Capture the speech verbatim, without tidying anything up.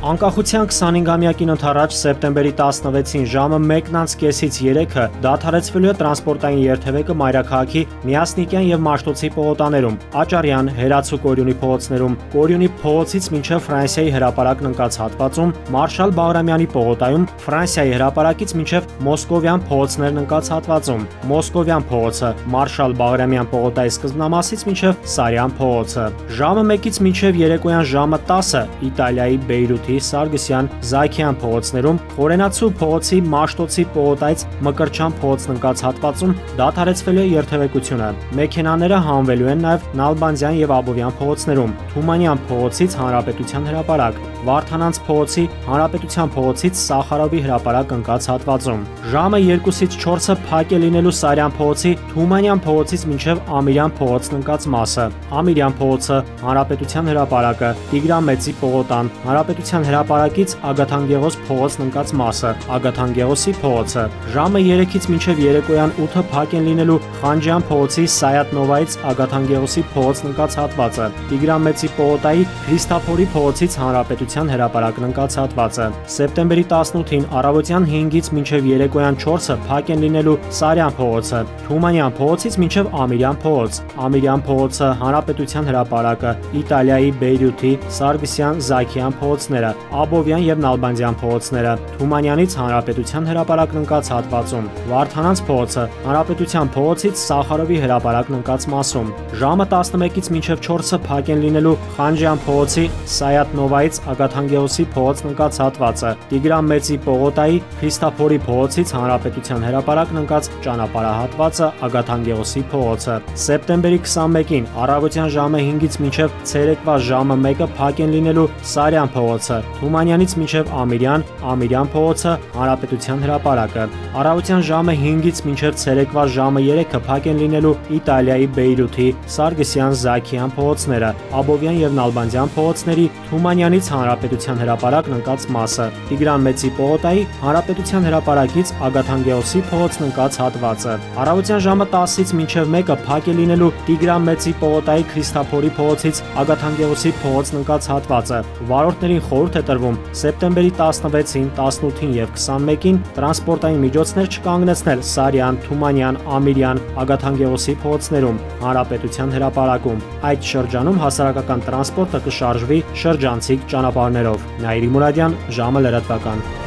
Անկախության քսանհինգամյակին ընդառաջ սեպտեմբերի տասնվեցին ժամը մեկն անց կեսից երեքը դադարեցվելու է տրանսպորտային երթևեկը մայրաքաղաքի Միասնիկյան եւ Մաշտոցի պողոտաներում, Աճարյան, Հերացու Կորյունի փողոցներում, Կորյունի փողոցից մինչեւ Ֆրանսիայի հրապարակն ընկած հատվածում, Մարշալ Բաղրամյանի պողոտայում, Ֆրանսիայի հրապարակից մինչեւ Մոսկովյան փողոցներն ընկած հատվածում, Մոսկովյան փողոցը, Մարշալ Բաղրամյան պողոտայի սկզբնամասից մինչեւ Սարյան փողոցը։ Ժամը մեկից մինչեւ երեկոյան ժամը տասը Իտալիայի Բեյրութի Սարգսյան Զաքյան փողոցներում, Խորենացու փողոցի Մաշտոցի պողոտայից Մկրտչյան փողոցն ընկած հատվածում դադարեցվել է երթևեկությունը։ Մեքենաները հանվելու են նաև Նալբանդյան եւ Աբովյան փողոցներում, Թումանյան փողոցից Հանրապետության հրապարակ, Վարդանանց փողոցի Հանրապետության փողոցից Սախարովի հրապարակ ընկած հատվածում։ Ժամը երկուսից չորսը փակ է լինելու Սարյան փողոցի Թումանյան փողոցից մինչև Ամիրյան փողոցն ընկած մասը, Ամիրյան փողոցը, Հանրապետության հրապարակը, Տիգրան Մեծի պողոտան, Հանրապետության հրապարակից Ագաթանգեղոս փողոցն ընկած մասը, Ագաթանգեղոսի փողոցը։ Ժամը երեքից մինչև երեկոյան ութը փակ են լինելու Խանջյան փողոցի Սայաթ Նովայից Ագաթանգեղոսի փողոցն ընկած հատվածը, Տիգրան Մեծի պողոտայի Քրիստափորի փողոցից Հանրապետության հրապարակն ընկած հատվածը։ Սեպտեմբերի տասնութին առավոտյան հինգից մինչև երեկոյան չորսը փակ են լինելու Սարյան փողոցը, Թումանյան փողոցից մինչև Ամիրյան փողոց, Ամիրյան փողոցը, Հանրապետության հրապարակը, Իտալիայի Բեյրութի Սարգսյան Զաքյան փողոցները, Աբովյան եւ Նալբանդյան փողոցները, Թումանյանից Հանրապետության հրապարակն ընկած հատվածում, Վարդանանց փողոցը, Հանրապետության փողոցից Սախարովի հրապարակն ընկած մասում։ Ժամը տասնմեկից մինչև չորսը փակ են լինելու Խանջյան փողոցի Սայաթ Նովայից Ագաթանգեղոսի փողոցն ընկած հատվածը, Տիգրան Մեծի պողոտայի Քրիստափորի փողոցից Հանրապետության հրապարակն ընկած ճանապարհահատվածը, Ագաթանգեղոսի փողոցը։ Սեպտեմբերի քսանմեկին առավոտյան ժամը հինգից մինչև ցերեկվա ժամը մեկը փակ են լինելու Սարյան փողոցը, Թումանյանից մինչև Ամիրյան, Ամիրյան փողոցը, Հանրապետության հրապարակը։ Առավոտյան ժամը հինգից մինչև ցերեկվա ժամը երեքը փակ են լինելու Իտալիայի Բեյրութի Սարգսյան Զաքյան փողոցները, Աբովյան եւ Նալբանդյան փողոցների, Թումանյանից Հանրապետության հրապարակն ընկած մասը, Տիգրան Մեծի պողոտայի Հանրապետության հրապարակից Ագաթանգեղոսի փողոցն ընկած հատվածը։ Առավոտյան ժամը տասից մինչև մեկը փակ է լինելու Տիգրան Մեծի պողոտայի Քրիստափորի փողոցից Ագաթանգեղոսի փողոցն ընկած հատվածը։ Վարորդներին խորհուրդ է տրվում սեպտեմբերի տասնվեցին, տասնութին եւ քսանմեկին տրանսպորտային միջոցներ չկանգնեցնել Սարյան, Թումանյան, Ամիրյան, Ագաթանգեղոսի փողոցներում, Հանրապետության հրապարակում։ Այդ շրջանում հասարակական տրանսպորտը կշարժվի շրջանցիկ ճանապարհներով։ Նաիրի Մուրադյան, ժամը լրատվական։